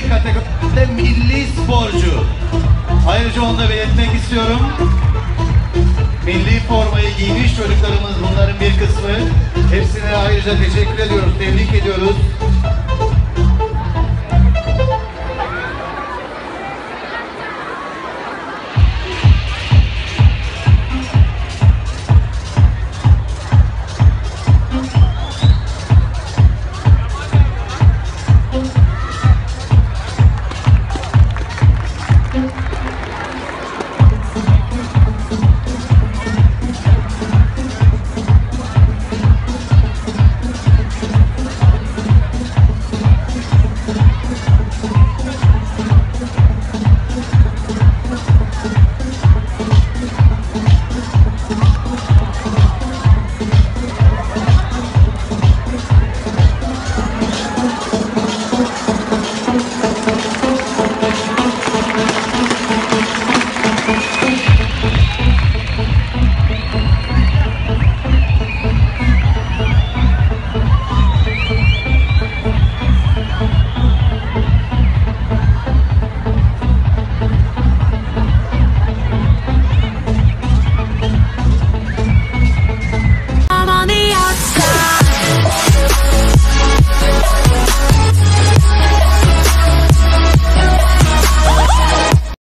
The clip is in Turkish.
kategorisinde milli sporcu. Ayrıca onu da belirtmek istiyorum. Milli formayı giymiş çocuklarımız bunların bir kısmı. Hepsine ayrıca teşekkür ediyoruz, tebrik ediyoruz.